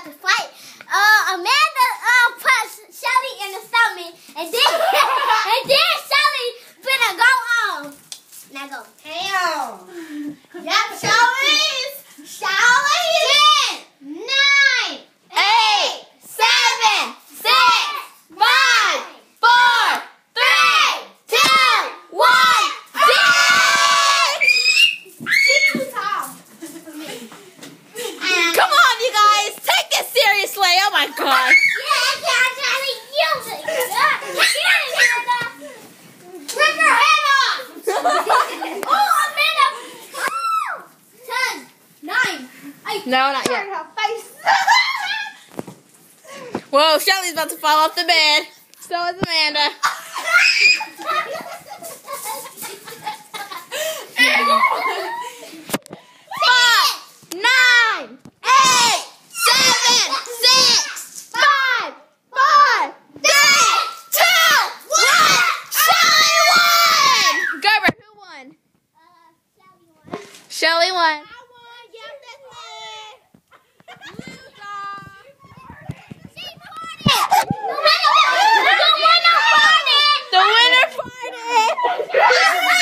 about to fight. Amanda put Shelly in the stomach, and then Shelly finna go on. Now go. Damn. Yep, Shelly's. 10, 9, 8, 7, 6, 5, 4, 3, 2, 1. She's too tall. Come on, you guys. Take it seriously. Oh, my gosh. Rip your head off! Oh, Amanda! 10, 9, 8. No, not yet. Her face. Whoa, Shelly's about to fall off the bed. So is Amanda. 5, 9, 8, 7, 6, 5, 4, 3, 2, 1. Shelly won! Gerber, who won? Shelly won. The winner farted!